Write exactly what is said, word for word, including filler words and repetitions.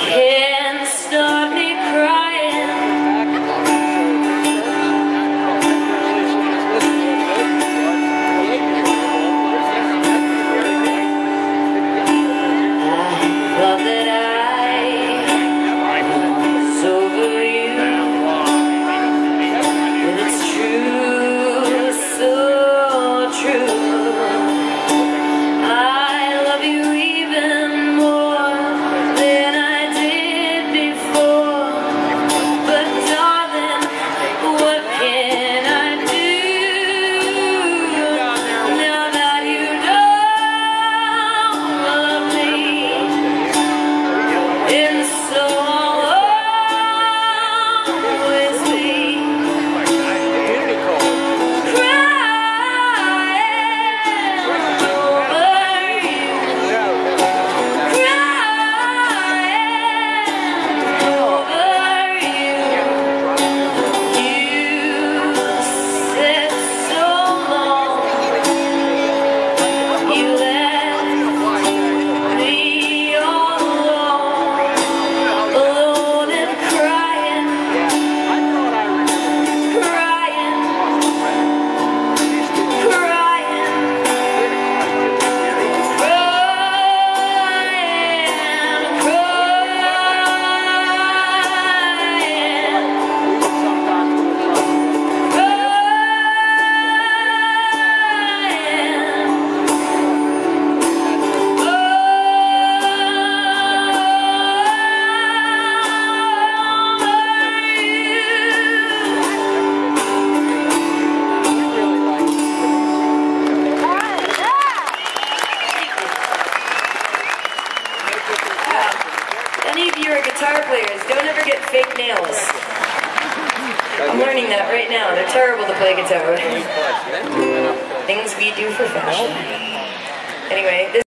can't stop me crying. I thought that I was over you, and it's true, so true. I love you even more than I did before. But darling, what can I do now that you don't love me? And so I'll always be Any of you are guitar players, don't ever get fake nails. I'm learning that right now. They're terrible to play guitar with. Things we do for fashion. Anyway, this